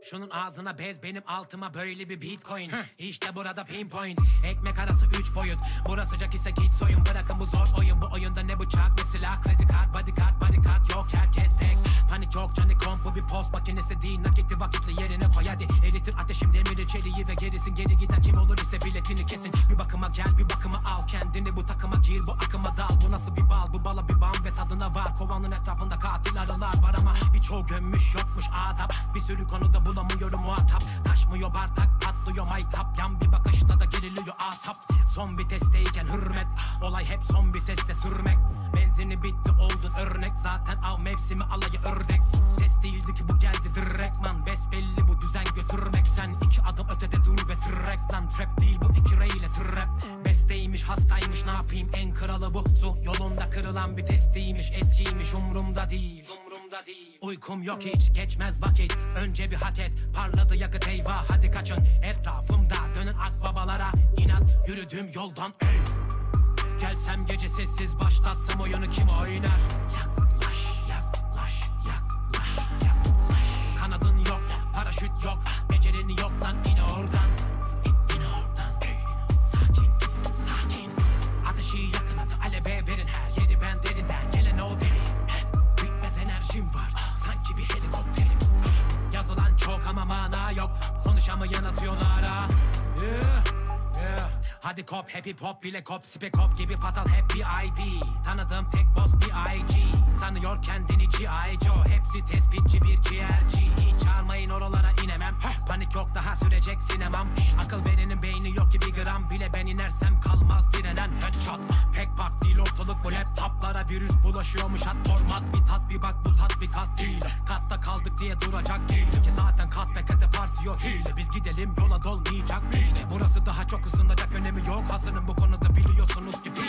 Şunun ağzına bez, benim altıma böyle bir bitcoin. İşte burada pinpoint, ekmek arası 3 boyut. Burası sıcak ise git soyun, bırakın bu zor oyun. Bu oyunda ne bıçak ne silah, kredi kart, bodyguard, bodyguard yok, herkes tek. Panik yok, Canicom bu bir post makinesi değil. Nakitli vakitli yerine koy hadi. Eritir ateşim demiri çeliği ve gerisin geri giden kim olur ise biletini kesin. Bir bakıma gel, bir bakıma al, kendini bu takıma gir, bu akıma dal. Bu nasıl bir bal, bu bala bir bam ve tadına var. Kovanın etrafında katil arılar var ama birçoğu gömmüş yokmuş adap. Bir sürü konuda bulamıyorum muhatap. Taşmıyor bardak, patlıyor maytap. Yan bir bakışta da geriliyor asap. Son vitesteyken hürmet, olay hep son viteste sürmek. Benzini bitti oldun örnek, zaten av mevsimi alayı ördek. Test değildi ki bu geldi direktman, besbelli bu düzen götürmek. Sen 2 adım ötede dur ve trek lan, trap değil bu 2 reyle trap. Besteymiş hastaymış ne yapayım, en kralı bu. Su yolunda kırılan bir testiymiş, eskiymiş umrumda değil. Uykum yok hiç, geçmez vakit, önce bir hak et. Parladı yakıt eyvah, hadi kaçın etrafımda. Dönün akbabalara inat, yürüdüğüm yoldan ey. Gelsem gece sessiz başlatsam oyunu kim oynar? Yaklaş, yaklaş, yaklaş, yaklaş. Kanadın yok, paraşüt yok, becerin yok lan, in oradan. İn oradan, sakin, sakin. Ateşi yakın hadi, aleve verin her yeri, ben derinden gelen o deli. Bitmez enerjim var, sanki bir helikopterim. Yazılan çok ama mana yok, konuşamayan atıyor nara. Hadi kop, happy pop bile kop, spek hop gibi fatal hep bir ID. Tanıdığım tek boss bir IG, sanıyor kendini G.I. Joe. Hepsi tespitçi bir ciğerci, hiç çağırmayın oralara inemem. Panik yok daha sürecek sinemam. Akıl verenin beyni yok ki bir gram bile, ben inersem kalmaz direnen headshot. Pek bak değil ortalık bu laptoplara, virüs bulaşıyormuş hat format. Bir tat bir bak bu tat bir kat değil, katta kaldık diye duracak değil ki zaten kat be kate partiyor hile. Biz gidelim yola dolmayacak hile, burası daha çok ısınacak önemi yok, hazırım bu konuda biliyorsunuz ki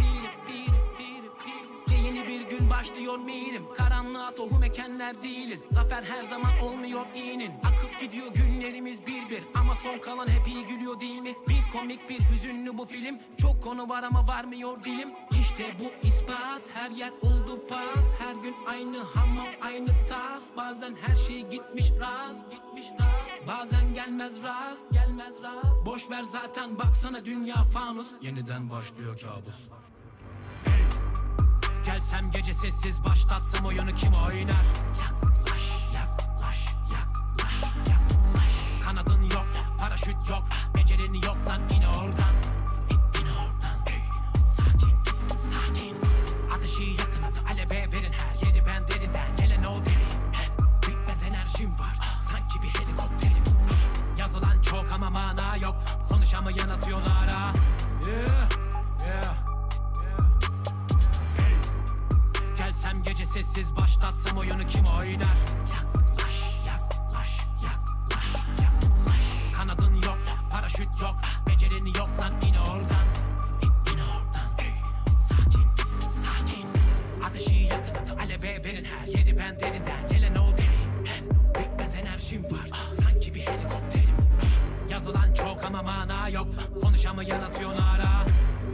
yeni bir gün başlıyor minim, karanlığa tohum ekenler değiliz. Zafer her zaman olmuyor inin, akıp gidiyor günlerimiz bir bir. Ama son kalan hep iyi gülüyor değil mi? Bir komik bir hüzünlü bu film, çok konu var ama varmıyor dilim. İşte bu ispat, her yer oldu pas. Her gün aynı hamam aynı tas. Bazen her şey gitmiş rast, bazen gelmez rast. Boş ver zaten baksana dünya fanus, yeniden başlıyor kabus. Hey! Gelsem gece sessiz başlatsam oyunu kim oynar? Yaklaş, yaklaş, yaklaş, yaklaş. Kanadın yok, paraşüt yok, becerin yok lan, in oradan. İn oradan, sakin, sakin. Ateşi yakın hadi, aleve verin her yeri, ben derinden gelen o deli. Bitmez enerjim var, sanki bir helikopterim. Yazılan çok ama mana yok, konuşamayan atıyor nara. Gelsem gece sessiz başlatsam oyunu kim oynar? Yaklaş, yaklaş, yaklaş, yaklaş. Kanadın yok, paraşüt yok, becerin yok lan, in oradan. İn oradan, sakin, sakin. Ateşi yakın hadi, aleve verin her yeri, ben derinden gelen o deli. Bitmez enerjim var, sanki bir helikopterim. Yazılan çok ama mana yok, konuşamayan atıyor nara.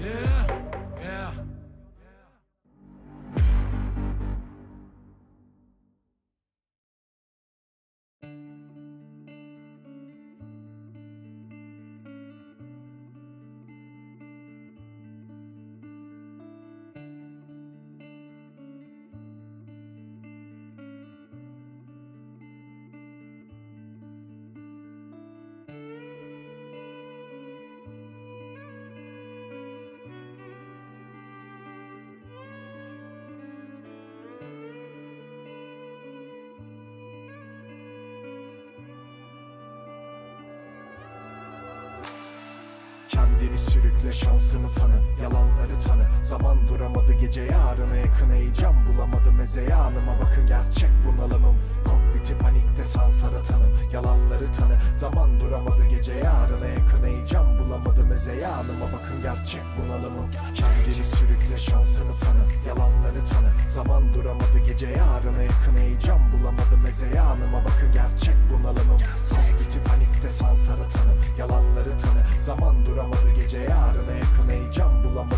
Kendini sürükle, şansını tanı, yalanları tanı. Zaman duramadı, gece yarına yakın. Heyecan bulamadı, meze yanıma bakın, gerçek bunalımım. Kokpiti panikte, sansara tanım, yalanları tanı. Zaman duramadı, gece yarına yakın. Heyecan bulamadı, meze yanıma bakın, gerçek bunalımım. Kendini sürükle, şansını tanı, yalanları tanı. Zaman duramadı, gece yarına yakın. Heyecan bulamadı, meze yanıma bakın, gerçek bunalımım. Kokpiti panikte, sansara tanım, yalanları tanı. Zaman duramadı, gece yarına yakın. Heyecan bulamadı, meze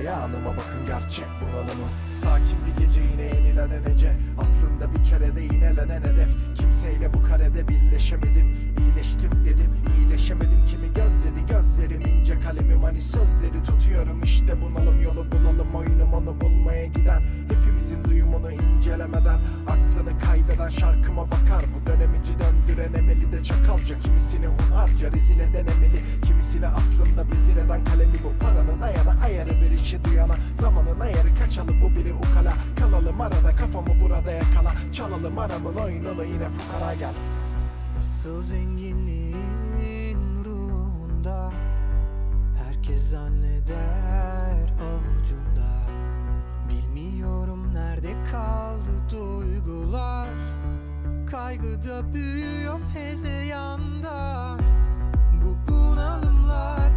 hezeyanıma bakın gerçek bunalımım. Sakin bir gece yine yenilenen ece, aslında bir kere de yinelenen hedef. Kimseyle bu karede birleşemedim, iyileştim dedim iyileşemedim. Kimi gözleri gözlerim ince kalemim, hani sözleri tutuyorum işte bunalım. Yolu bulalım oyunum onu bulmaya giden, hepimizin duyumunu incelemeden aklını kaybeden şarkıma bakar. Bu dönemici döndüren emeli de çakalca, kimisini hunharca rezil eden emeli, kimisini aslında bezir eden kalemi. Bu paranın ayarı ayarı bir işi duyana, zamanın ayarı kaçalı bu biri ukala. Kalalım arada kafamı burada yakala, çalalım aramın oyununu yine fukara gel. Nasıl zenginliğin ruhunda, herkes zanneder avucunda. Bilmiyorum nerede kaldı duygular, kaygıda büyüyor hezeyanda. Bu bunalımlar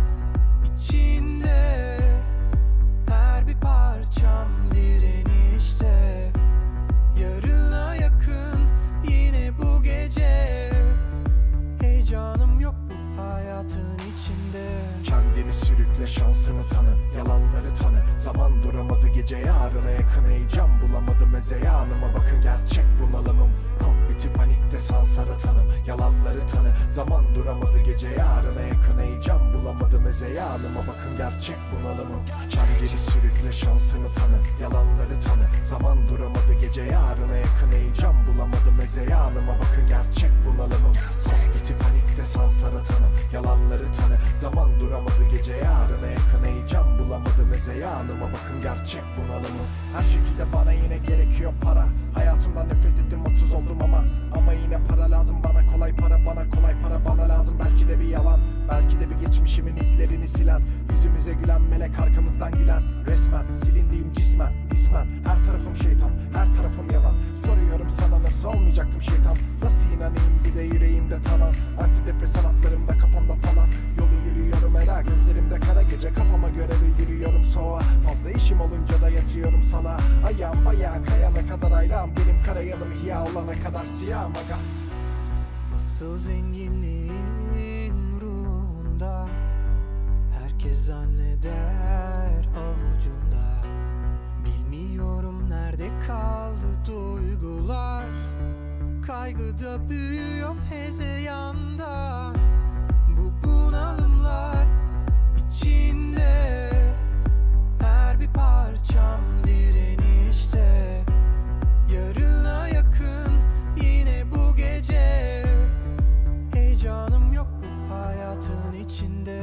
içinde, her bir parçam direnişte. Yarına yakın yine bu gece, heyecanım yok bu hayatın içinde. Kendini sürükle şansını tanı, yalanları tanı. Zaman duramadı gece yarına yakın, heyecan bulamadım hezeyanıma bakın gerçek bunalımım. Kokpiti panikte sansara tanım, yalanları tanı. Zaman duramadı gece yarına yakın, heyecan bulamadım hezeyanıma bakın gerçek bunalımım. Kendini sürükle şansını tanı, yalanları tanı. Zaman duramadı gece yarına yakın, heyecan bulamadım hezeyanıma bakın gerçek bunalımım. Kokpiti panikte sansara tanım, yalanları tanı. Zaman duramadı gece yarına yakın, heyecan bulamadım hezeyanıma bakın gerçek bunalımım. Her şekilde bana yine gerekiyor para, hayatımdan nefret ettim 30 oldum ama yine para lazım bana, kolay para bana, kolay para bana lazım. Belki de bir yalan, belki de bir geçmişimin izlerini silen, yüzümüze gülen melek arkamızdan gülen. Resmen silindiğim cismen ismen, her tarafım şeytan her tarafım yalan. Soruyorum sana nasıl olmayacaktım şeytan, nasıl inanayım bir de yüreğimde talan. Antidepresan haplarımda kafamda falan, yolu yürüyorum ela gözlerimde kara gece. Kafama göre ve yürüyorum soğuğa, fazla işim olunca da yatıyorum sala. Ayağım bayağı kayana kadar aylağım, benim kara yanım hiya olana kadar siyah maga. Nasıl zenginliğin ruhunda, herkes zanneder avucunda. Bilmiyorum nerede kaldı duygular, kaygıda büyüyor hezeyanda. Bu bunalımlar içinde, her bir parçam direnişte. Yarına yakın yine bu gece, heyecanım yok bu hayatın içinde.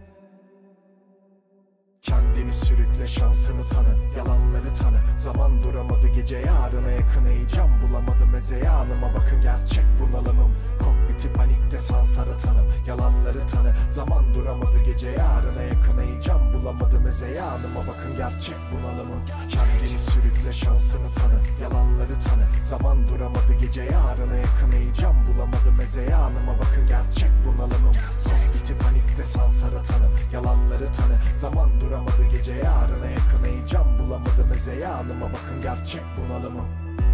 Kendini sürükle şansını tanı, yalanları tanı. Zaman duramadı gece yarına yakın, heyecan bulamadım hezeyanıma bakın gerçek bunalımım. Kokpiti panikte sansara tanım, yalanları tanı. Zaman duramadı gece yarına yakın, heyecan bulamadım hezeyanıma bakın gerçek bunalımım. Kendini sürükle şansını tanı, yalanları tanı. Zaman duramadı gece yarına yakın, heyecan bulamadım hezeyanıma bakın gerçek bunalımım. Kokpiti panikte sansara tanım, yalanları tanı. Zaman duramadı gece yarına yakın, heyecan bulamadım hezeyanıma bakın gerçek bunalımım.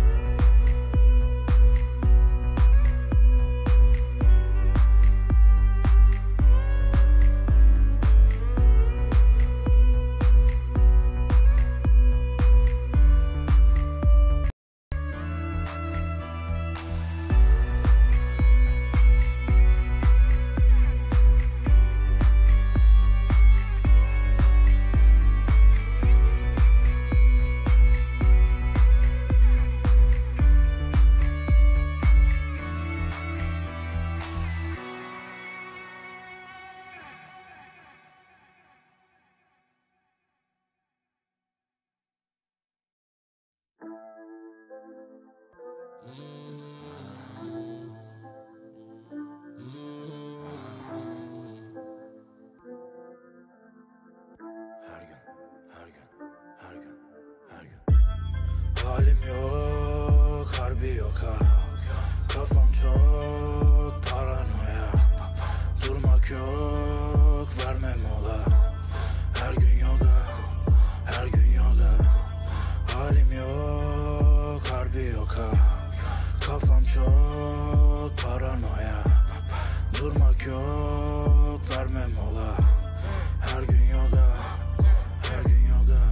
Halim yok, harbi yok ha. Kafam çok paranoya. Durmak yok, vermem mola. Her gün yoga, her gün yoga. Halim yok, harbi yok ha. Kafam çok paranoya. Durmak yok, vermem mola. Her gün yoga, her gün yoga.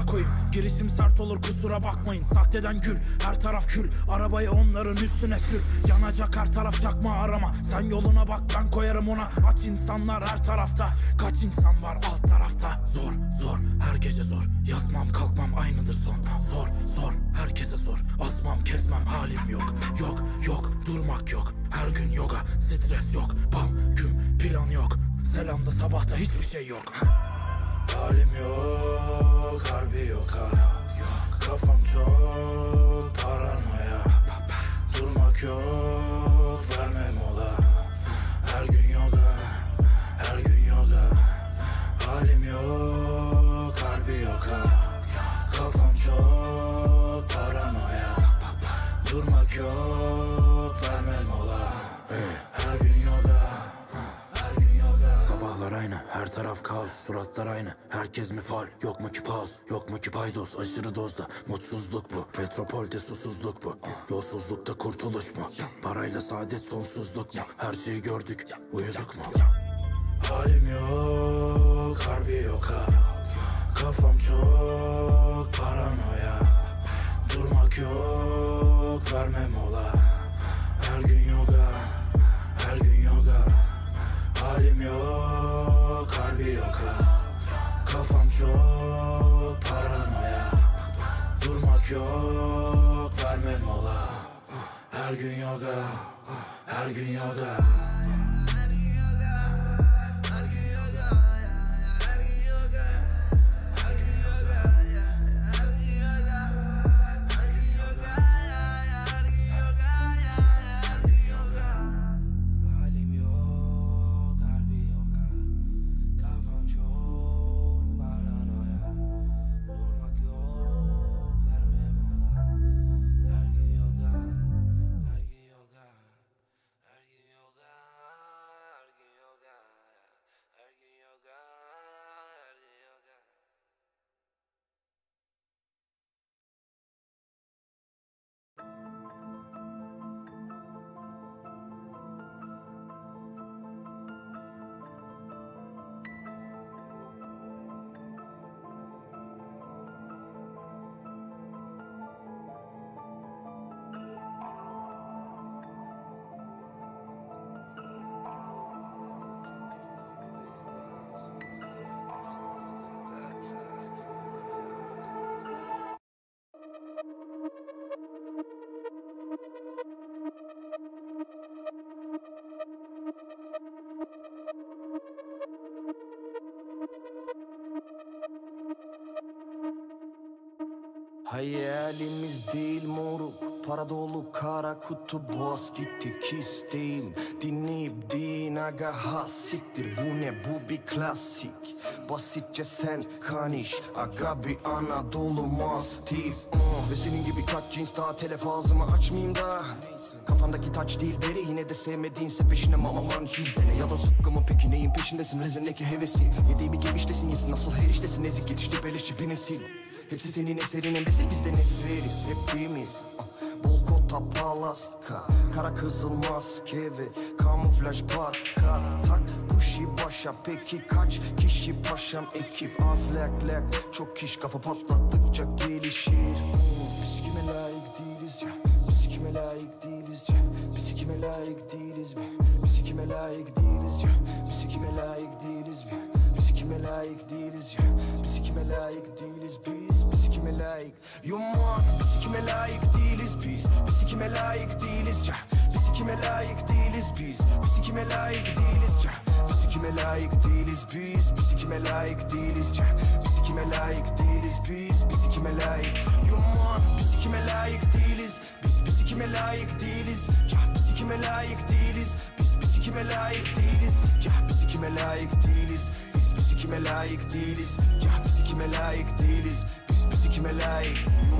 amına koyayım. Girişim sert olur kusura bakmayın. Sahteden gül her taraf kül. Arabayı onların üstüne sür. Yanacak her taraf çakma arama. Sen yoluna bak ben koyarım ona. Aç insanlar her tarafta. Kaç insan var alt tarafta. Zor zor her gece zor. Yatmam kalkmam aynıdır son. Zor zor herkese zor. Asmam kesmem halim yok. Yok yok durmak yok. Her gün yoga stres yok. Bam güm plan yok. Selamda sabahta hiçbir şey yok. Halim yok harbi yok ha. Kafam çok paranoya. Durmak yok verme mola. Her gün yoga her gün yoga. Halim yok harbi yok ha. Kafam çok paranoya. Durmak yok verme mola. Her gün yoga her gün yoga. Sabahlar aynı her taraf kaos. Suratlar aynı herkes mi faul. Yok mu ki pause yok mu ki paydos. Aşırı dozda mutsuzluk bu. Metropolde susuzluk bu. Yolsuzlukta kurtuluş mu? Parayla saadet sonsuzluk mu? Her şeyi gördük uyuduk mu? Halim yok harbi yok ha. Kafam çok paranoya. Durmak yok verme mola. Her gün yoga her gün yoga. Halim yok harbi yok ha. Kafam çok paranoya. Durmak yok verme mola. Her gün yoga her gün yoga. Hayalimiz değil moruk, para dolu kara kutu, boğaz gittik isteğim. Dinleyip din aga hassiktir, bu ne bu bir klasik. Basitçe sen kaniş, aga bir Anadolu mastif. Ve senin gibi kaç cins daha telef ağzımı açmayayım da. Kafamdaki taç değil deri, yine de sevmediğinse peşine mamaman çizdene. Ya da zıkkımın peki neyin peşindesin, rezindeki hevesi. Yediğimi gebiştesin yesin, nasıl her iştesin, ezik yetişti beleşçi bir nesil. Hepsi senin eserin embesil, biz de neferiz hepimiz. Bol kota palaska, kara kızıl maske ve kamuflaj parka. Tak pushy başa, peki kaç kişi paşam, ekip az lak lak. Çok kiş kafa patlattıkça gelişir. Biz kime layık değiliz ya, biz kime layık değiliz ya. Biz kime layık değiliz mi? Biz kime layık değiliz ya. Biz kime layık değiliz mi? Biz kime layık değiliz ya. Biz kime layık değiliz biz kime layık? Yumak biz kime layık değiliz biz kime layık değiliz ya. Biz kime layık değiliz biz kime layık değiliz ya. Biz kime layık değiliz biz kime layık değiliz ya. Biz kime layık değiliz biz kime layık? Yumak biz kime layık değiliz biz kime layık değiliz ya. Biz kime layık değiliz biz kime layık değiliz ya. Biz kime layık değiliz biz kime layık değiliz ya. Biz kime layık değiliz biz kime layık?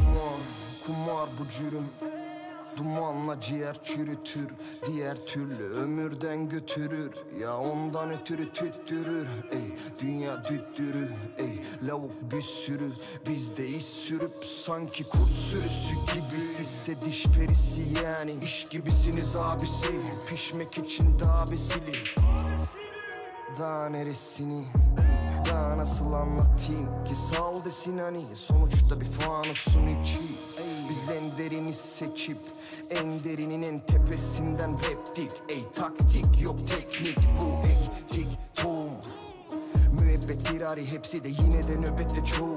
Kumar bu cürüm, dumanla ciğer çürütür, diğer türlü ömürden götürür. Ya ondan ötürü tüttürür, ey dünya düttürür, ey lavuk bir sürü. Bizde iz sürüp sanki kurt sürüsü gibi. Sizse diş perisi yani, iş gibisiniz abisi. Pişmek için daha besili, daha neresini? Daha nasıl anlatayım ki sağ ol desin hani sonuçta bir fanusun içi. Biz en derini seçip en derinin en tepesinden raptik. Ey taktik yok teknik bu ektik tohum. Müebbet firari hepsi de yine de nöbette çoğu.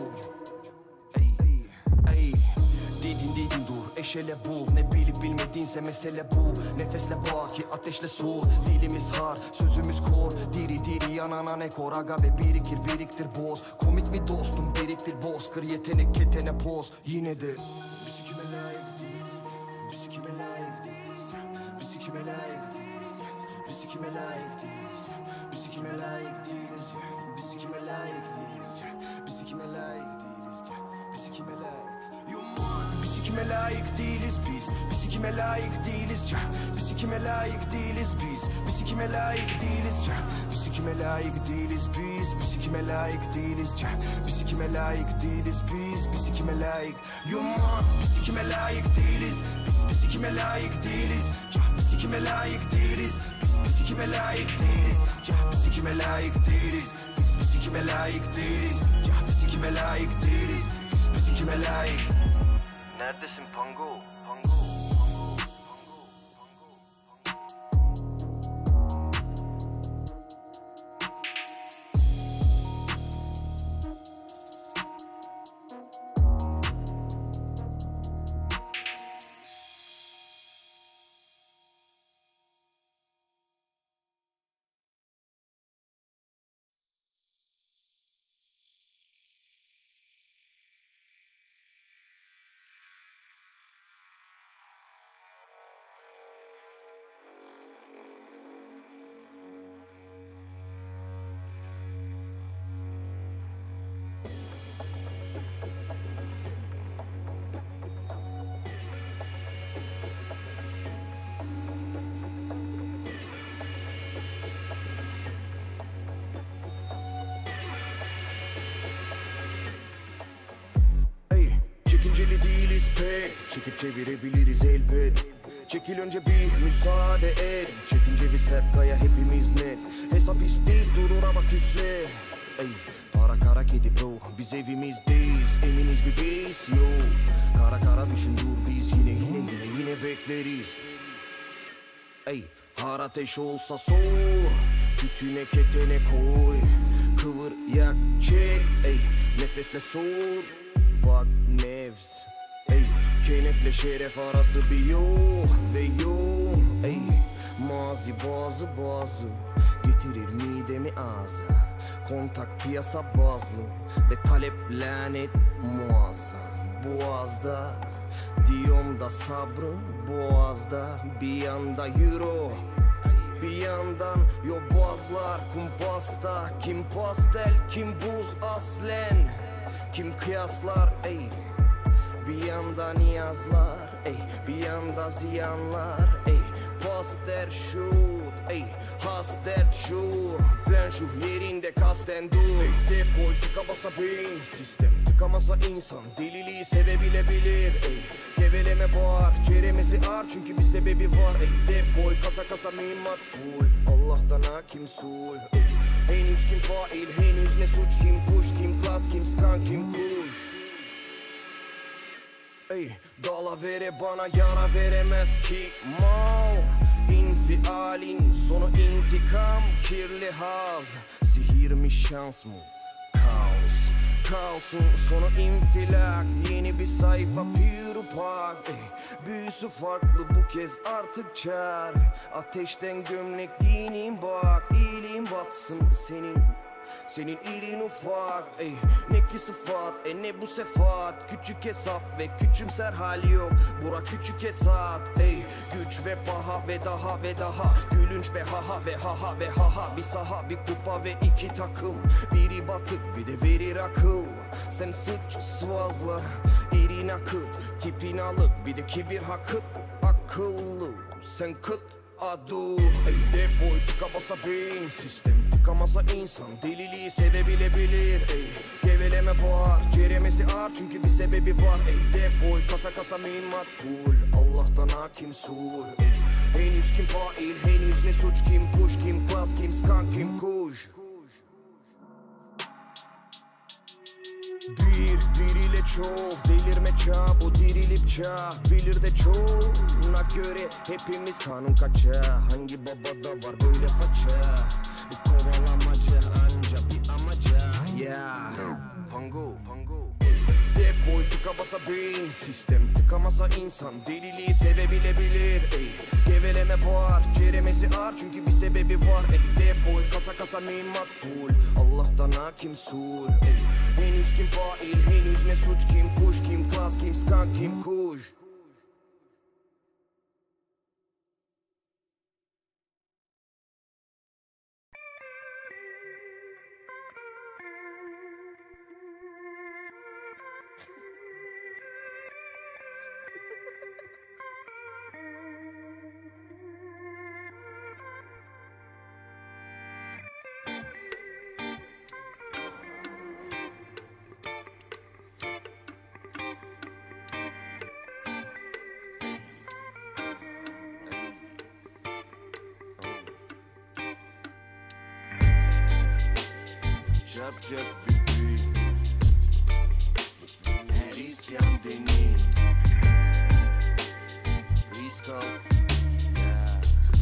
Ey dedin dur eşele bul. Ne bilip bilmediğinse mesele bu. Nefesle baki ateşle soğur. Dilimiz har sözümüz kor. Diri diri yanana ne kor. Aga ve biriktir boz. Komik mi dostum biriktir boz. Kır yetenek ketene poz. Yine de biz kime layık değiliz. Biz kime layık değiliz. Biz kime layık değiliz. Biz kime layık değiliz. Biz kime layık değiliz. Biz kime layık değiliz. Biz kime layık değiliz. Biz kime layık. Biz kime layık değiliz biz. Biz kime layık değiliz. Biz kime layık değiliz biz. Biz kime layık değiliz. Biz kime layık değiliz biz. Biz kime layık değiliz. Biz kime layık değiliz biz. Biz kime layık. Biz kime layık değiliz. Biz kime layık değiliz. Biz kime layık değiliz. Biz kime layık değiliz. Biz kime layık değiliz. Biz kime layık değiliz. Biz kime layık değiliz. Biz kime layık. Neredesin Pango? Çekinceli değiliz pek, çekip çevirebiliriz elbet. Çekil önce bir müsaade et. Çetince bir sert kaya hepimiz net. Hesap isteyip durur ama küsle. Ey para kara kedi bro, biz evimizdeyiz. Eminiz bir beis yo. Kara kara düşün dur biz yine bekleriz. Ey har ateş olsa sor. Tütüne ketene koy. Kıvır yak çek. Ey nefesle sor. Bak nefs. Ey kenefle şeref arası bir yol ve yol. Ey mazi bazı getirir midemi ağza. Kontak piyasa bazlı ve talep lanet muazzam. Boğazda diyorum da sabrım boğazda. Bir yanda euro, bir yandan yobazlar kumpasta. Kim pastel kim buz aslen, kim kıyaslar ey. Bir yanda niyazlar ey, bir yanda ziyanlar ey. Poster shoot ey, haster şu. Plan şu yerinde kasten dur ey. Depoy tıka basa beyin, sistem tıkamasa insan deliliği sevebilebilir ey. Geveleme bağır, ceremesi ağır çünkü bir sebebi var ey. Depoy kasa mühimmat full, Allah'tan hakim sul ey. Henüz kim fail, henüz ne suç, kim push, kim klas, kim skan, kim kuş. Ey dala vere bana yara veremez ki mal. İnfialin sonu intikam, kirli haz. Sihir mi şans mı? Kaos. Kaosun sonu infilak. Yeni bir sayfa pure pak ey. Büyüsü farklı bu kez artık çağır. Ateşten gömlek giyineyim bak. İyiliğin batsın senin ilin ufak ey. Ne ki sıfat ne bu sefaat. Küçük hesap ve küçümser hal yok. Bura küçük hesap ey. Güç ve paha ve daha gülünç be haha ve haha ve haha. Bir saha bir kupa ve iki takım. Biri batık bir de verir akıl. Sen sıç sıvazla irin akıt. Tipin alık bir de kibir hakıt. Akıllı sen kıt adu ey. Depoy tıka basa beyin, sistem tıkamasa insan deliliği sevebilebilir ey. Geveleme bağır, ceremesi ağır çünkü bir sebebi var ey. Depoy kasa mühimmat full, Allah'tan hakim sul ey. Henüz kim fail, henüz ne suç, kim push, kim klas, kim skan, kim kuş. Bir ile çok delirme çağ, bu dirilip çağ bilir de çoğuna göre hepimiz kanun kaçağı. Hangi babada var böyle faça? Bu kovalamaca anca bir amaca. Yeah. Pango. Depoy tıka basa beyin, sistem tıkamasa insan deliliği sevebilebilir. Geveleme bağır, ceremesi ağır çünkü bir sebebi var. Depoy kasa mühimmat full, Allah'tan hakim sul. Henüz kim fail, henüz ne suç, kim push, kim klas, kim skank, kim kuş. Çarpacak bir büyük, her isyan deneyim. Risk al, yeah.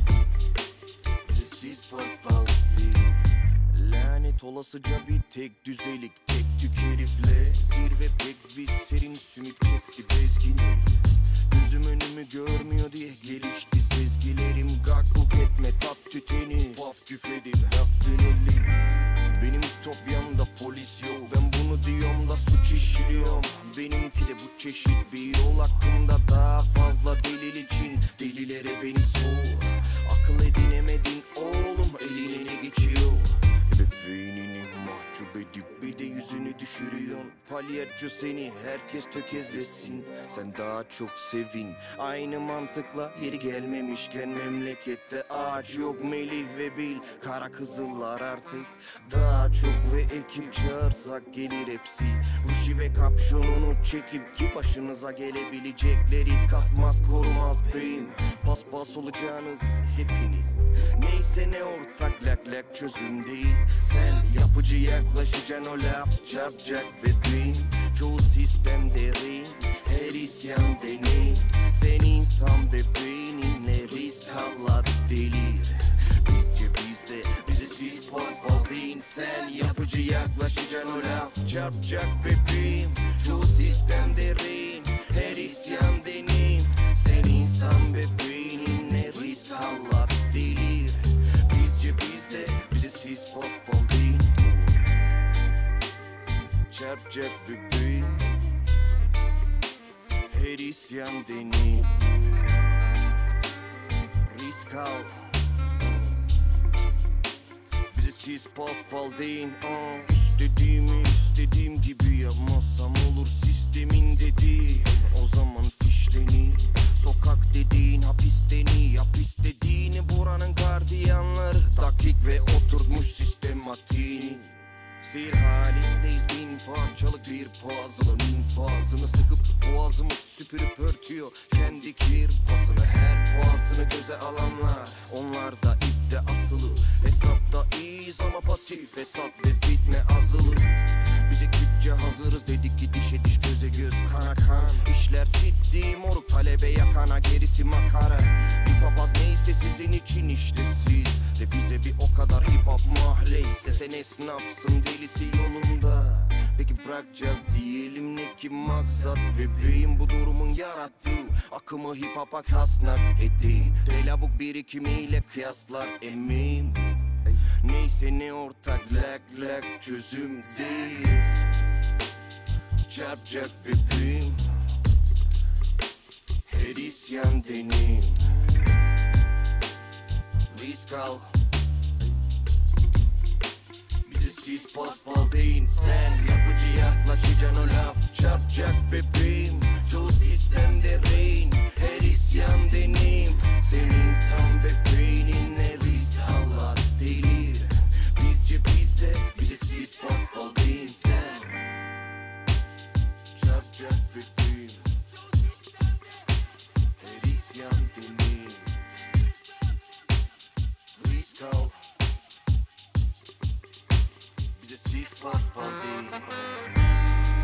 Siz pasbal değil. Lanet olasıca bir tek düzelik, tek tük herifle zirve pek bir serin sümük çekti bezgin herif. Gözüm önümü görmüyor diye gelişti sezgilerim. Gakkuk etme tat tüteni, paf küfredip laf dönelim. Benim ütopyamda polis yok, ben bunu diyorum da suç işliyorum. Benimki de bu çeşit bir yol hakkında daha fazla delil için delilere beni sor. Akıl edinemedin oğlum, eline ne geçiyor? Bebeğinini mahcup edip bir de yüzünü düşürüyorsun. Palyaço seni herkes tökezlesin, sen daha çok sevin. Aynı mantıkla yeri gelmemişken memlekette ağaç yok. Melih ve Bil, kara kızıllar artık daha çok ve ekip çağırsak gelir hepsi. Ruji ve kapşonunu çekip ki başınıza gelebilecekleri kasmaz korumaz beyim. Paspas olacağınız hepiniz. Neyse ne ortak lak çözüm değil. Sen yapıcı yaklaşacaksın, o laf çarpacak bebeğim. Çoğu sistem derin, her isyan deneyim. Sen insan bebeğinle risk al delir. Bizde bize siz paspas değil. Sen yapıcı yaklaşacaksın, o laf çarpacak bebeğim. Çoğu sistem derin, her isyan deneyim. Sen insan bebeğinle risk al delir. Bizde bize siz paspas değil. Çarpacak bebeğim, her isyan deneyim. Risk al, bize siz paspal deyin. İstediğimi istediğim gibi yapmazsam olur sistemin dediği. O zaman fişleni, sokak dediğin hapis deni. Hapis dediğini buranın gardiyanları dakik ve oturtmuş sistematiğini. Seyir halindeyiz, bin parçalık bir puzzle'ın infazını sıkıp boğazımı süpürüp örtüyor kendi kirpasını. Her puasını göze alanlar, onlar da ipte asılı. Hesapta iyiyiz ama pasif hesap ve fitne azılı. Biz ekipçe hazırız dedik ki dişe diş göze göz kana kan. İşler ciddi moruk, talebe yakana gerisi makara. Bir papaz neyse sizin için işte siz de bize bir o kadar hip hop mahleyse. Sen esnafsın delisi yolunda, peki bırakacağız diyelim ne ki maksat? Bebeğim bu durumun yarattığı akımı hip hop'a kasnak edeyim. Telavuk birikimiyle kıyaslar emeğim. Neyse ne ortak lak çözüm değil. Çarpacak bebeğim, her isyan deneyim. Risk al, bize siz paspal deyin. Sen yapıcı yaklaşacaksın, o laf çarpacak bebeğim. Çoğu sistem derin, her isyan deneyim. Sen insan bebeğinle risk al delir. Bizde bize siz paspal deyin. Sen çarpacak bebeğim, her isyan deneyim. Risk al, bize siz paspal değil.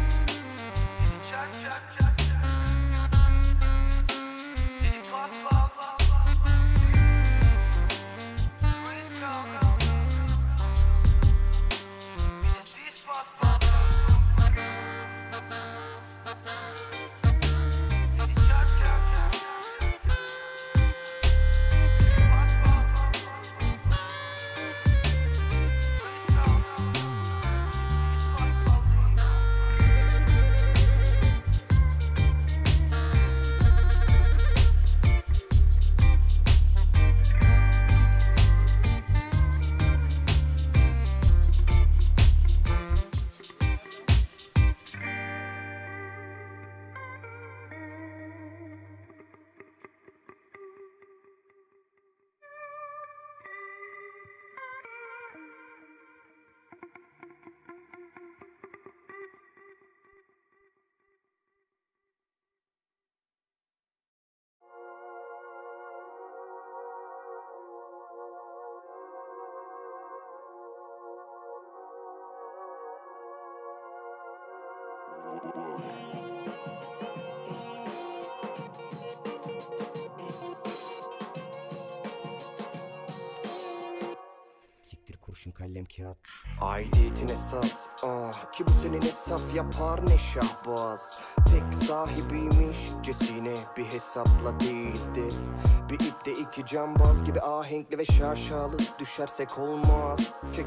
Siktir kurşun kalem kağıt. Aidiyetin esas ki bu senin hesap yapar ne şahbaz. Tek sahibiymişcesine bir hesapla değildi. Bir ipte iki cambaz gibi ahenkli ve şaşalı. Düşersek olmaz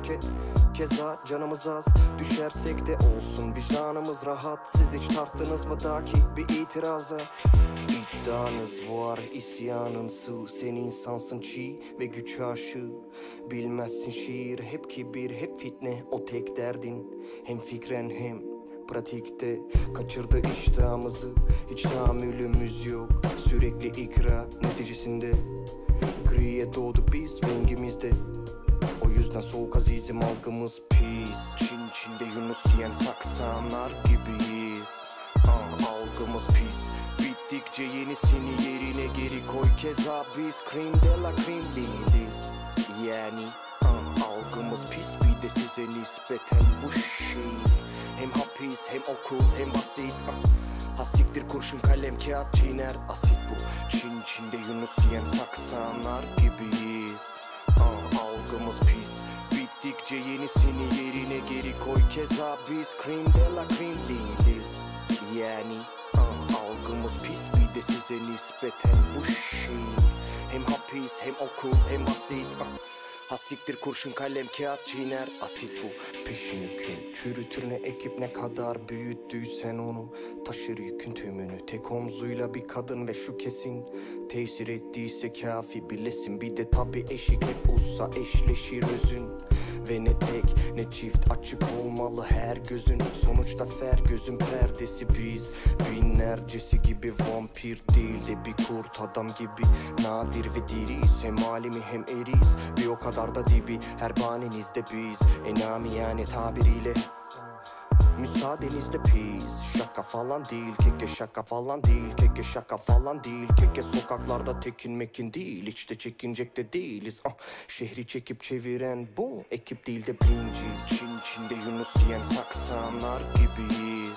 keza canımız az. Düşersek de olsun vicdanımız rahat. Siz hiç tarttınız mı daki bir itiraza? İddianız var isyanın su. Sen insansın çiğ ve güç aşığı. Bilmezsin şiir hep kibir hep fitne. O tek derdin hem fikren hem pratikte. Kaçırdı iştahımızı hiç tahammülümüz yok. Sürekli ikra neticesinde griye doğduk biz rengimizde. O yüzden soğuk azizim algımız pis. Çin Çin'de Yunus yiyen saksanlar gibiyiz. Algımız pis. Bittikçe yenisini yerine geri koy. Keza biz cream de la cream değiliz. Yani algımız pis bir de size nispeten bu şey. Hem hapis hem okul hem basit. Hasiktir kurşun kalem kağıt çiğner asit bu. Çin Çin'de Yunus yiyen saksanlar gibiyiz. Algımız pis. Bittikçe yenisini yerine geri koy. Keza biz cream de la cream değiliz. Yani algımız pis bir de size nispeten bu şey. Hem hapis hem okul hem basit. Hasiktir kurşun kalem kağıt çiğner asit bu. Peşini kün çürütür ne ekip ne kadar büyüttüysen onu. Taşır yükün tümünü tek omzuyla bir kadın ve şu kesin. Tesir ettiyse kafi bilesin. Bir de tabi eşik hep uzsa eşleşir özün. Ve ne tek ne çift açık olmalı her gözün. Sonuçta fer gözün perdesi biz. Binlercesi gibi vampir değil de bir kurt adam gibi. Nadir ve diriyiz hem alemi hem eriyiz. Bir o kadar da dibi her bahanenizde biz. Enami yani tabiriyle müsaadenizde pis. Şaka falan değil keke şaka falan değil. Keke şaka falan değil. Keke sokaklarda tekin mekin değil. Hiç de çekinecek de değiliz. Şehri çekip çeviren bu ekip değil de birinci. Çin Çin'de Yunus yiyen saksanlar gibiyiz.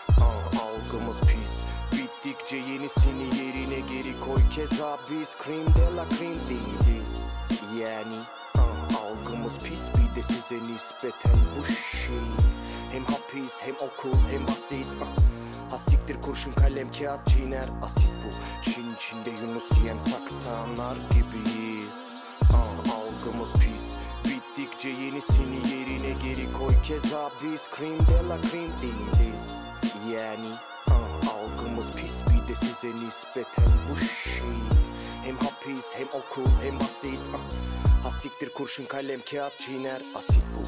Algımız pis. Bittikçe yenisini yerine geri koy. Keza biz cream de la cream değiliz. Yani algımız pis bir de size nispeten bu şey. Hem hapis hem okul hem basit. Hasiktir kurşun kalem kağıt çiğner asit bu. Çin Çin'de Yunus yiyen saksanlar gibiyiz. Algımız pis. Bittikçe yenisini yerine geri koy. Keza biz cream de la cream değiliz. Yani algımız pis bir de size nispeten bu şey. Hem hapis hem okul hem basit. Hasiktir kurşun kalem kağıt çiğner asit bu.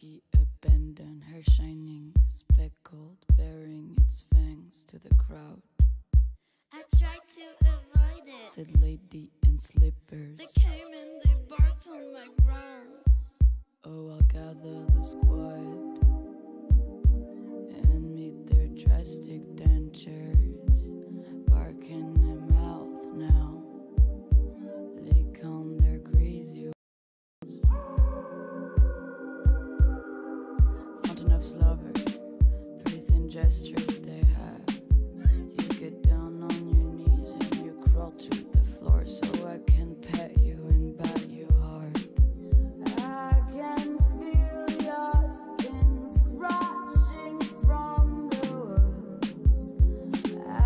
Chucky abandoned, her shining, speckled, bearing its fangs to the crowd. I tried to avoid it, said lady in slippers. They came and they barked on my grounds. Oh, I'll gather the squad and meet their drastic dentures, barking in mouth now. They calm their greasy fountain of slobber, pretty thin gestures they have. You get down on your knees and you crawl to the floor so I can pet you and bat you hard. I can feel your skin scratching from the wounds. I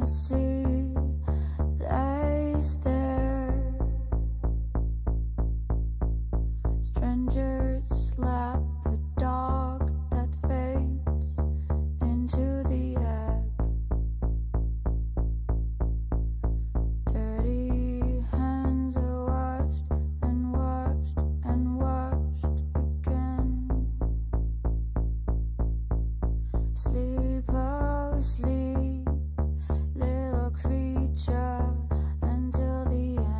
fantasy lays there. Strangers slap a dog that fades into the egg. Dirty hands are washed and washed and washed again. Sleep, oh sleep, little creature, until the end.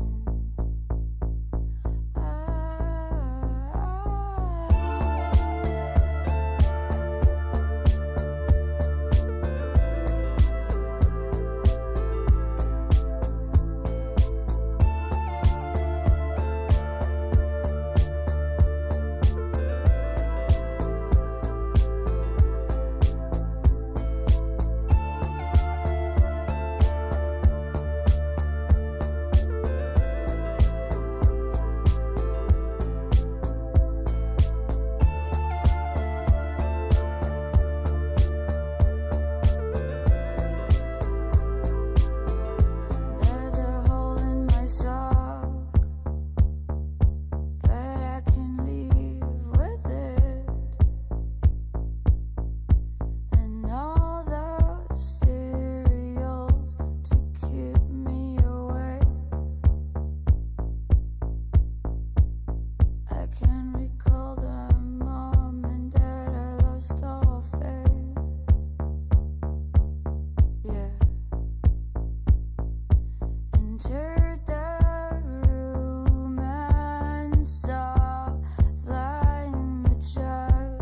There's a hole in my sock, but I can leave with it. And all those cereals to keep me awake. I can recall the mom and dad I lost all faith. Yeah. Entered the room and saw flying midgets.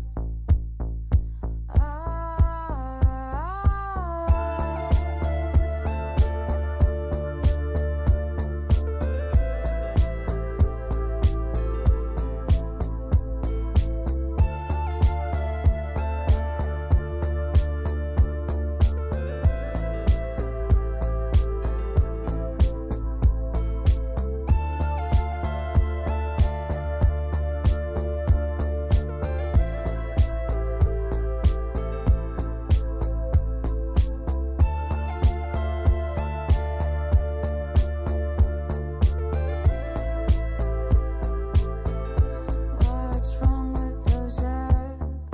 What's wrong with those eggs?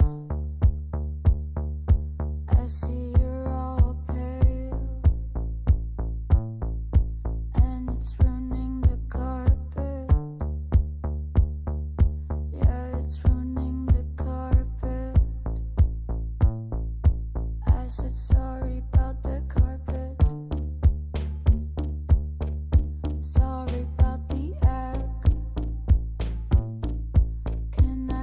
I see you're all pale, and it's ruining the carpet. Yeah, it's ruining the carpet. I said sorry about the carpet. Sorry about the egg. Can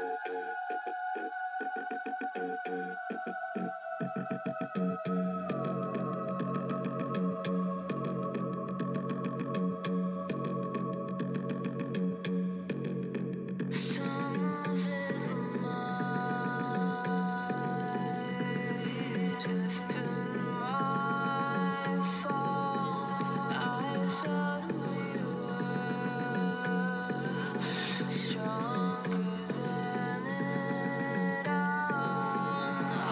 Stronger than it all.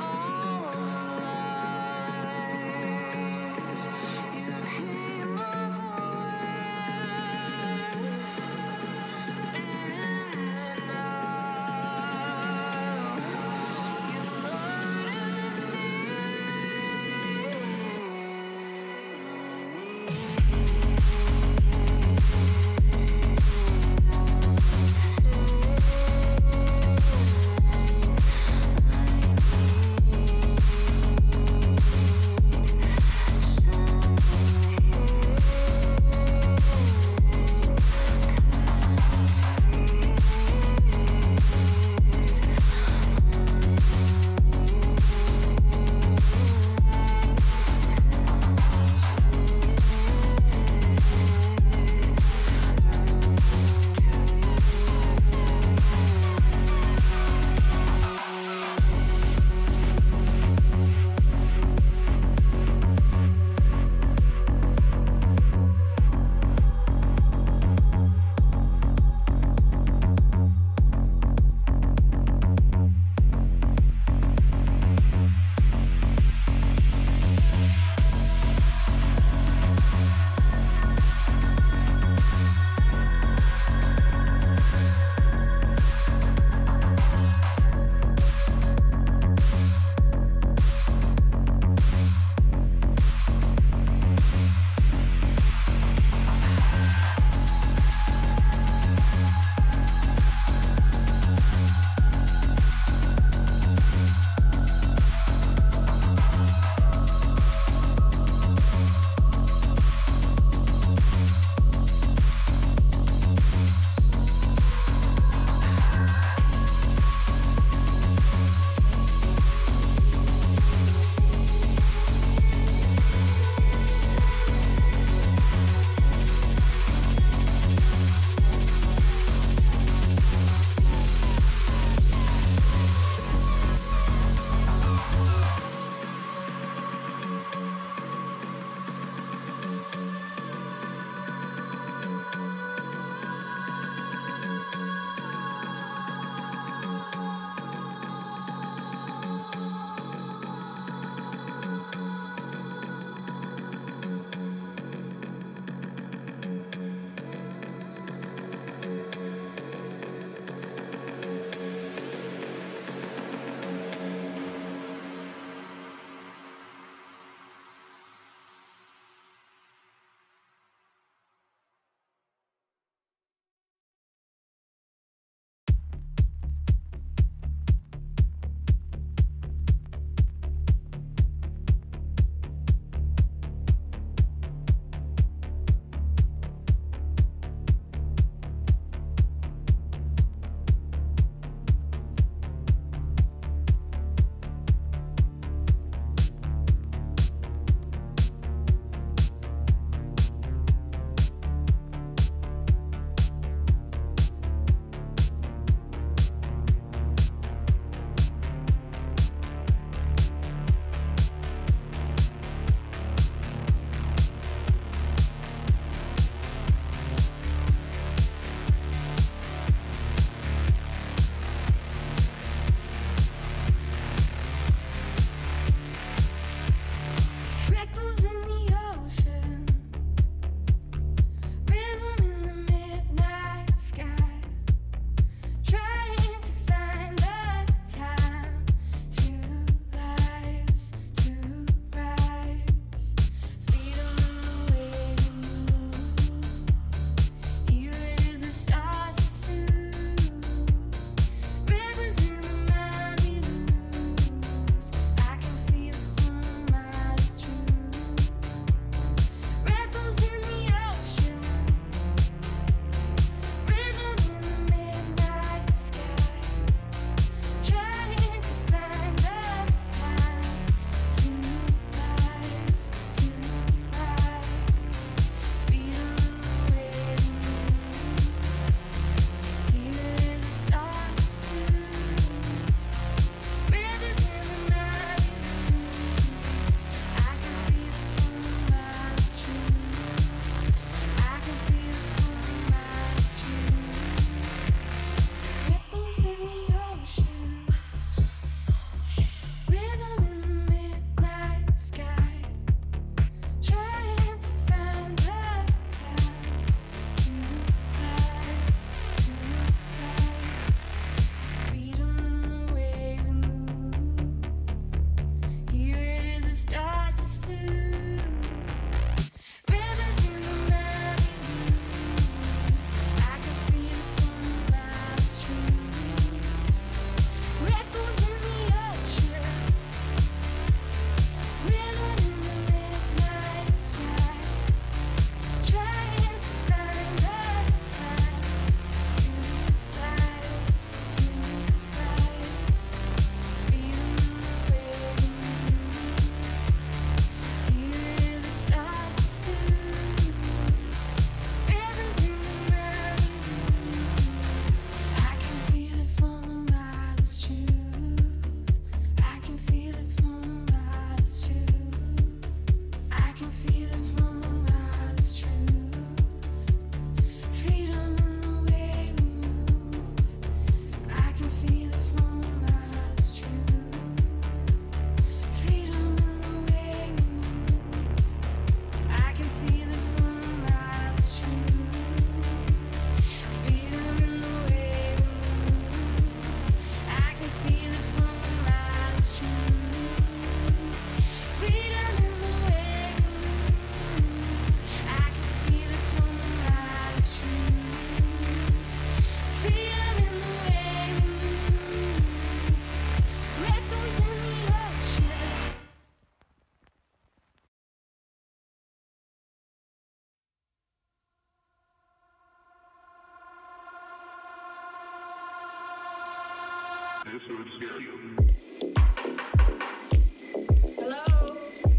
Hello?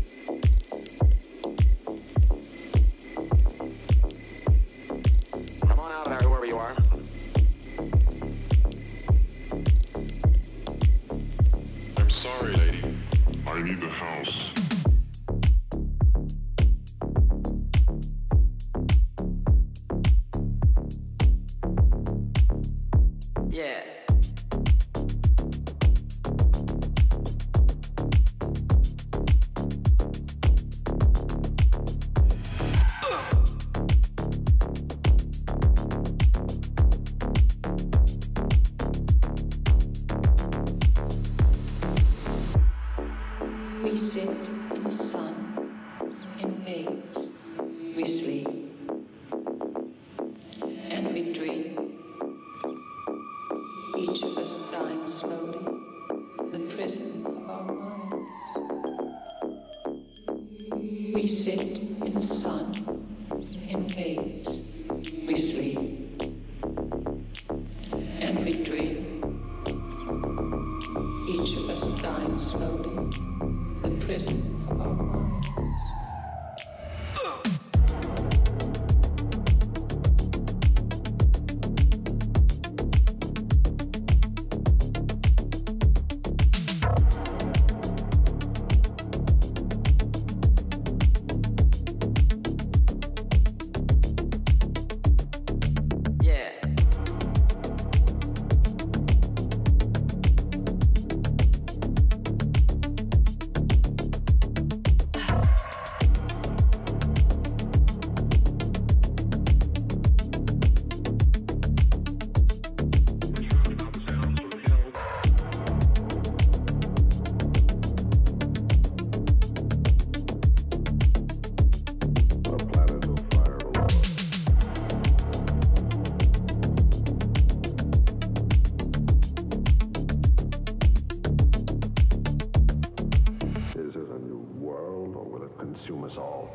Come on out of there, whoever you are. I'm sorry, lady. I need the house. Yeah. We sit in the sun, in maze, we sleep, and we dream. Each of us dying slowly, the prison of our minds. We sit in the sun, in maze, we sleep, and we dream. Each of us dying slowly, the prison of our minds. Yeah. A planet of fire below us. Is it a new world, or will it consume us all?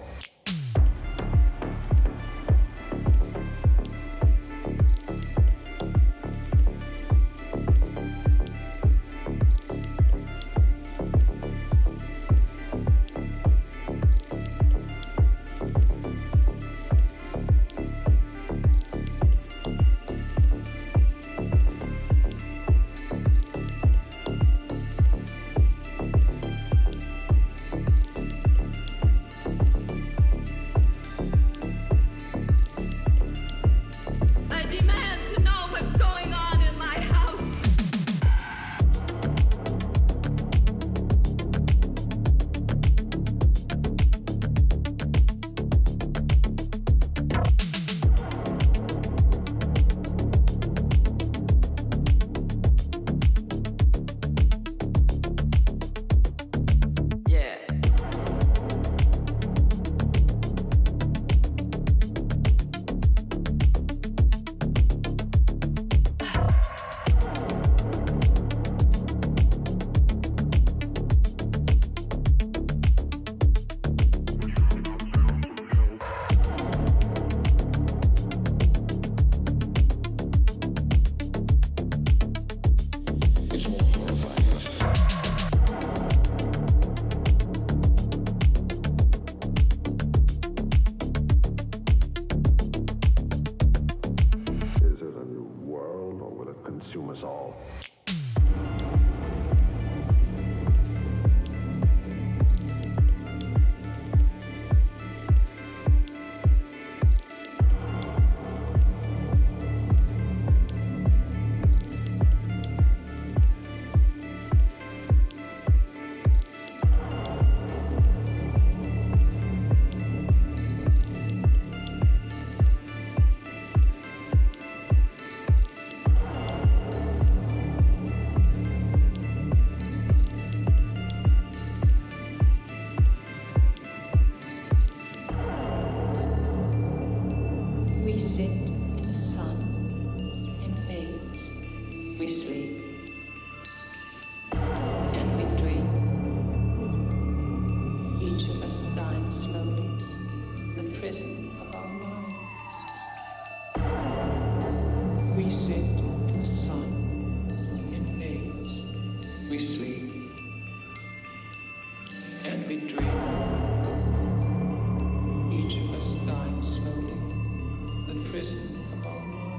I demand to know what's going on in my house. Yeah. Is it a new world, or will it consume us all? We sit in the sun, in maze, we sleep, and we dream. Each of us dying slowly, the prison of our minds. We sit in the sun, in maze, we sleep and we dream, each of us dies slowly, the prison of our mind.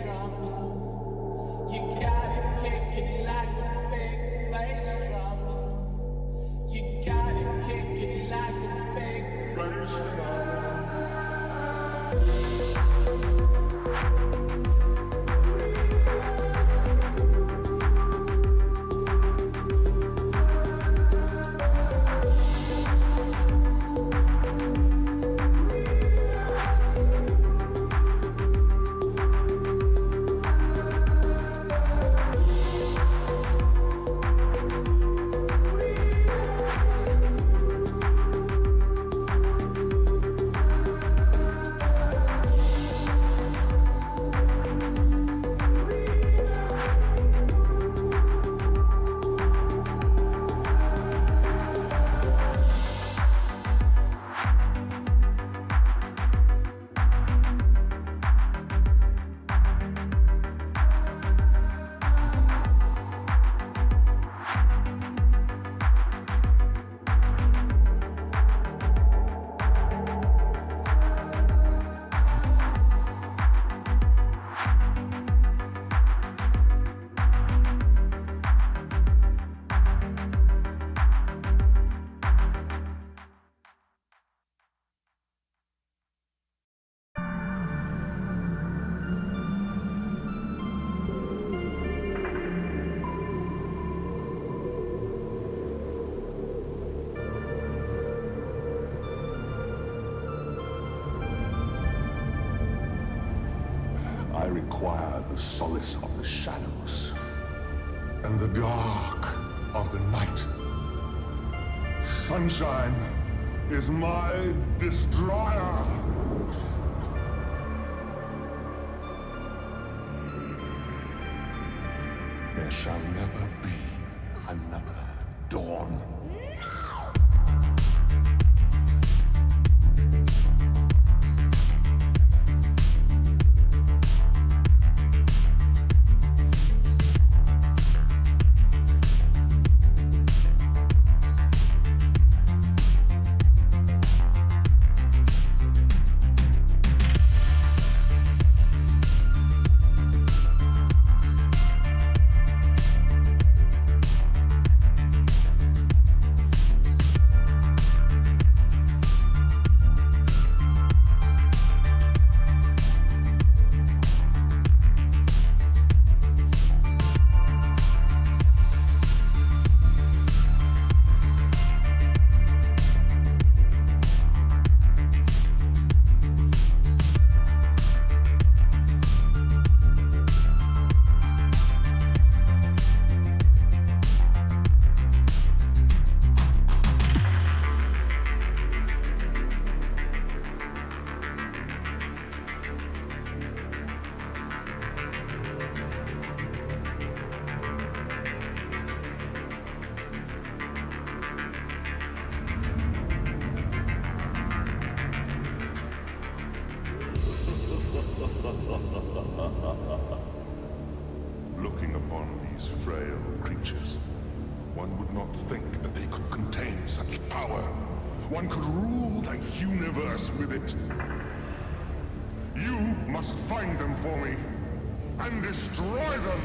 drum. You gotta kick it like a big bass drum. You gotta kick it like a big bass drum. I require the solace of the shadows and the dark of the night. Sunshine is my destroyer. There shall never be another dawn. Looking upon these frail creatures, one would not think that they could contain such power. One could rule the universe with it. You must find them for me and destroy them!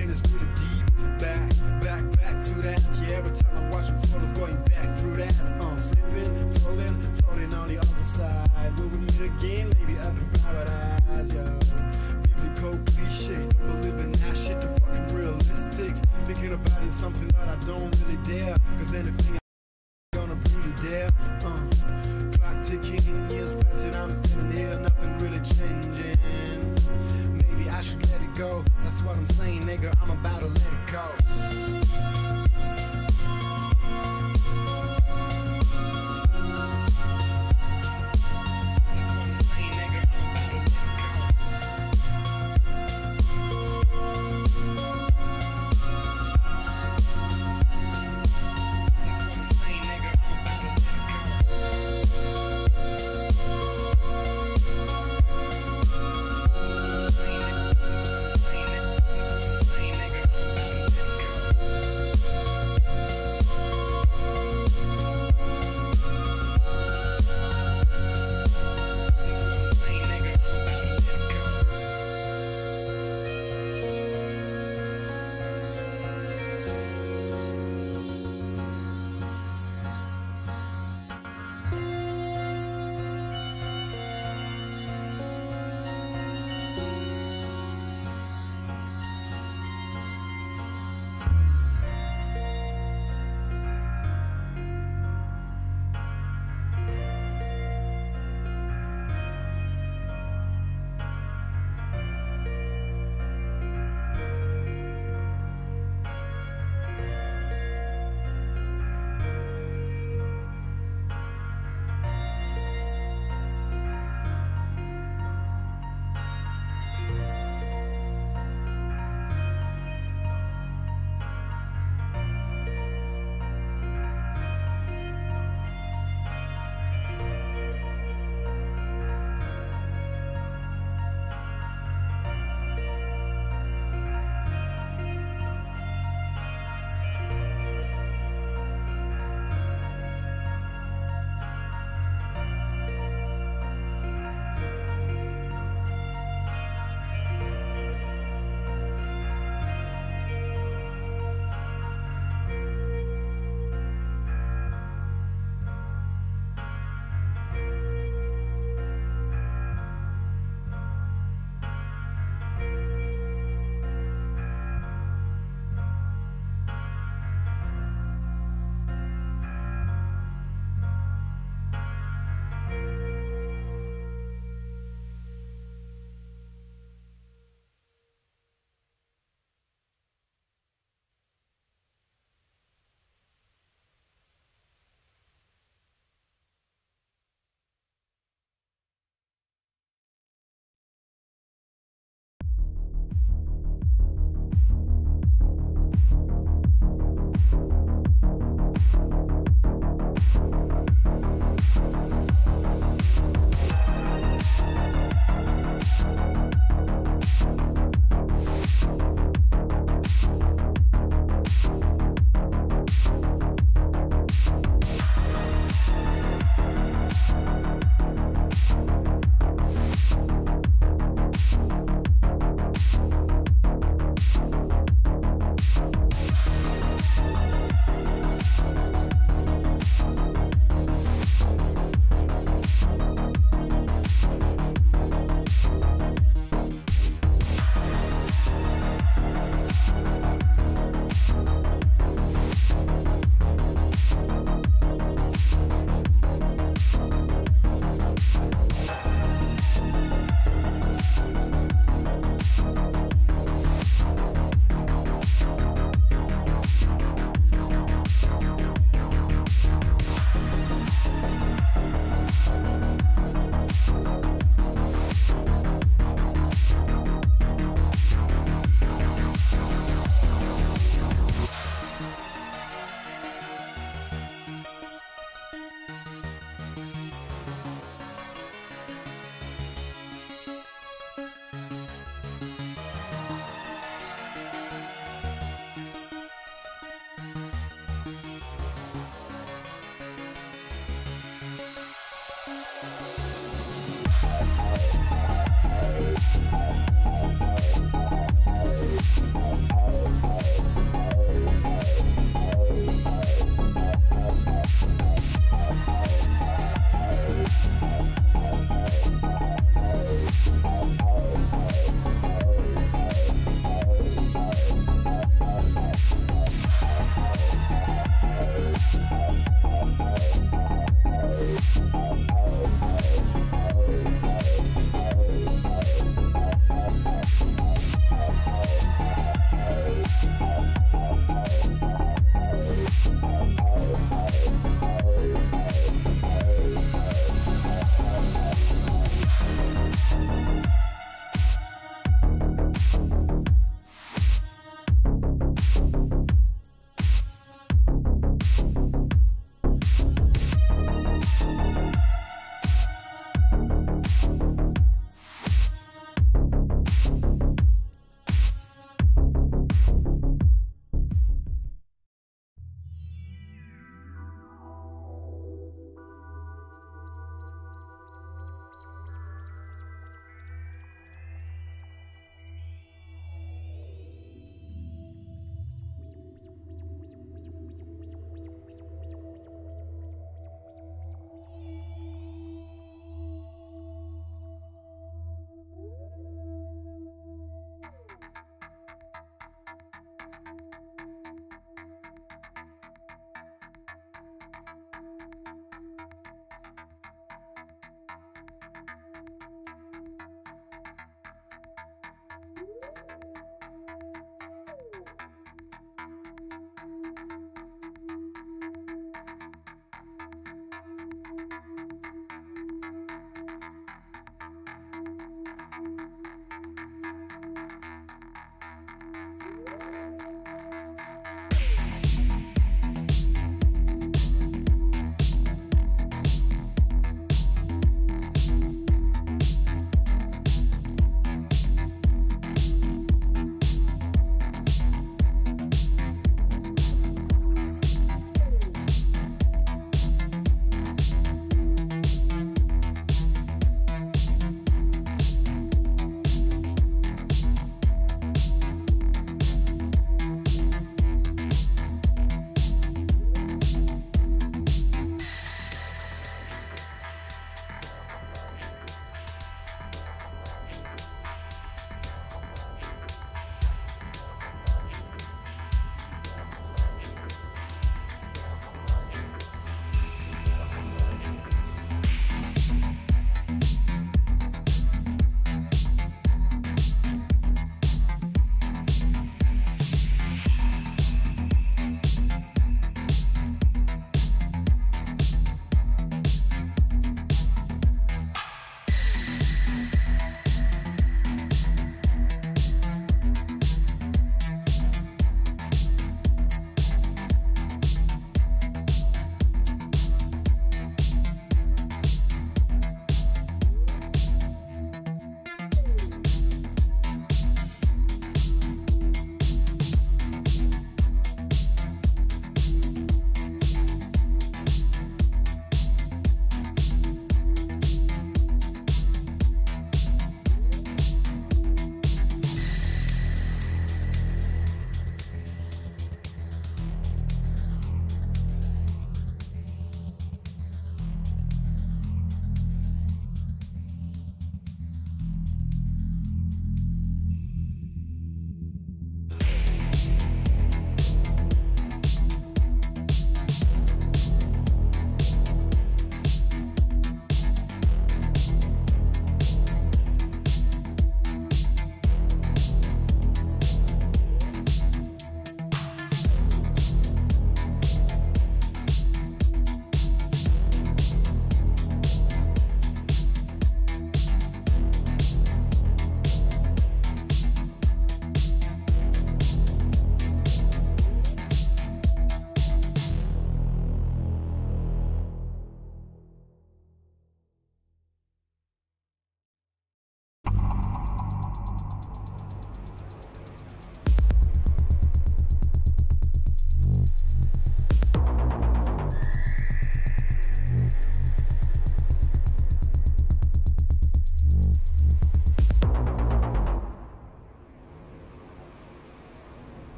pain is really deep. Back to that. Yeah, every time I watch them photos going back through that. Slipping, floating on the other side. Will we meet again? Maybe up in paradise, yo. Biblical cliche, don't believe in that shit. Too fucking realistic. Thinking about it, something that I don't really dare. Cause anything I'm gonna bring you there. Clock ticking, years passing, I'm standing here, nothing really changing. Maybe I should let it go. That's what I'm saying, nigga. I'm about to let it go.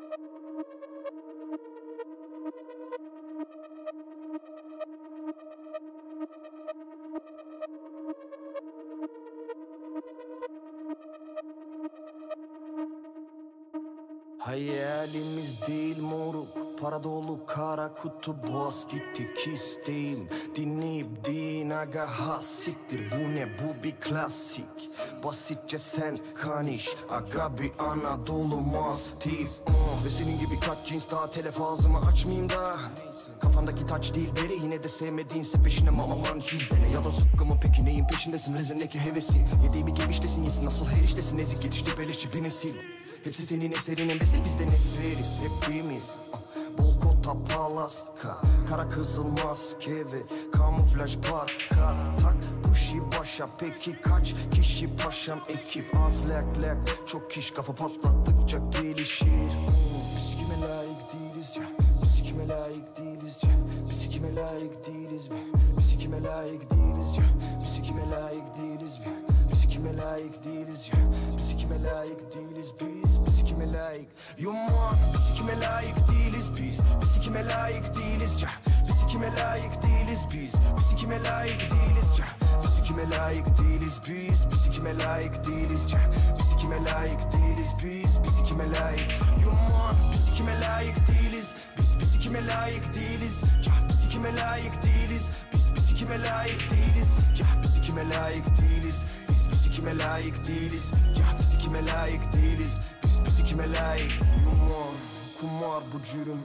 Hayalimiz değil moruk, para dolu kara kutu, boğaz gittik isteğim. Dinleyip din aga hassiktir, bu ne bu bir klasik. Basitçe sen kaniş, aga bir Anadolu mastif. Ve senin gibi kaç cins daha telef ağzımı açmayayım da. Kafamdaki taç değil beri, yine de sevmediğinse peşine mamaman çizdene. Ya da zıkkımın peki neyin peşindesin, rezindeki hevesi. Yediğimi geliştesin, yesin nasıl her iştesin, ezik yetişti beleşçi bir nesil. Hepsi senin eserin, embesil biz de neferiz hepimiz. Bol kota palaska, kara kızıl maske ve kamuflaj barka. Tak kuşi başa, peki kaç kişi paşam, ekip az lak lak. Çok kiş kafa patlattıkça gelişir. Biz kime layık değiliz ya, biz kime layık değiliz ya, biz kime layık değiliz mi? Biz kime layık değiliz ya, biz kime layık değiliz mi? Biz kime layık değiliz ya, biz kime layık değiliz biz kime layık? Yuman, biz kime layık değiliz biz kime layık değiliz ya, biz kime layık değiliz biz kime layık değiliz ya, biz kime layık değiliz biz kime layık değiliz ya, biz kime layık değiliz biz kime layık? Yuman, biz kime layık değiliz biz kime layık değiliz ya, biz kime layık değiliz biz kime layık değiliz ya, biz kime layık değiliz biz kime layık değiliz ya, biz kime layık değiliz biz kime layık? Yuman, kumar bu cürüm,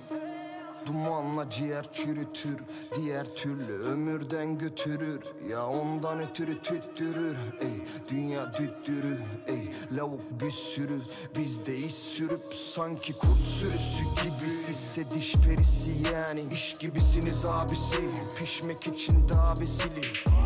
dumanla ciğer çürütür, diğer türlü ömürden götürür. Ya ondan ötürü tüttürür, ey dünya düttürü, ey lavuk bir sürü. Bizde iş sürüp sanki kurt sürüsü gibi, sizse diş perisi yani. İş gibisiniz abisi, pişmek için daha besili.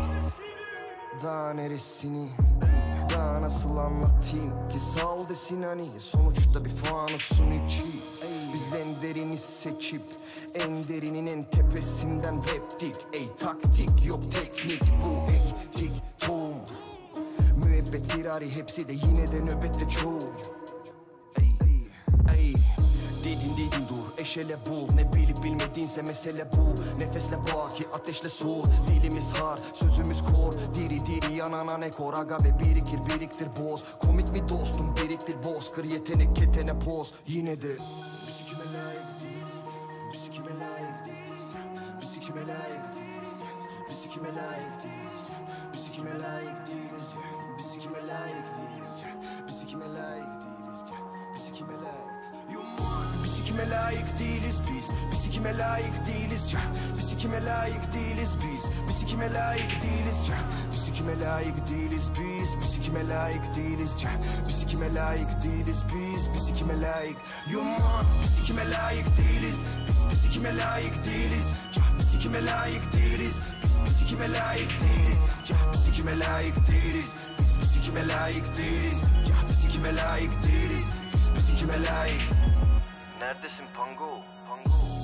Daha neresini, daha nasıl anlatayım ki, sağ ol desin hani, sonuçta bir fanusun içi. Biz en derini seçip en derinin en tepesinden raptik. Ey taktik yok teknik, bu ektik tohum. Müebbet firari hepsi de yine de nöbette çoğu. Ey dedin dur, eşele bul. Ne bilip bilmediğinse mesele bu. Nefesle baki, ateşle soğur. Dilimiz har, sözümüz kor. Diri diri yanana ne kor. Aga ve biriktir boz. Komik mi dostum, biriktir boz. Kır yetenek ketene poz. Yine de biz kime layık değiliz, biz kime layık değiliz, biz kime layık değiliz, biz kime layık değiliz, biz kime layık değiliz, biz kime layık değiliz, biz kime layık değiliz, biz kime layık? Biz kime layık değiliz biz kime layık değiliz ya, biz kime layık değiliz biz kime layık değiliz ya, biz kime layık değiliz biz kime layık değiliz ya, biz kime layık değiliz biz kime layık? Yuman, biz kime layık değiliz biz kime layık değiliz ya, biz kime layık değiliz biz kime layık değiliz ya, biz kime layık değiliz biz kime layık değiliz ya, biz kime layık değiliz biz kime layık? Neredesin Pango?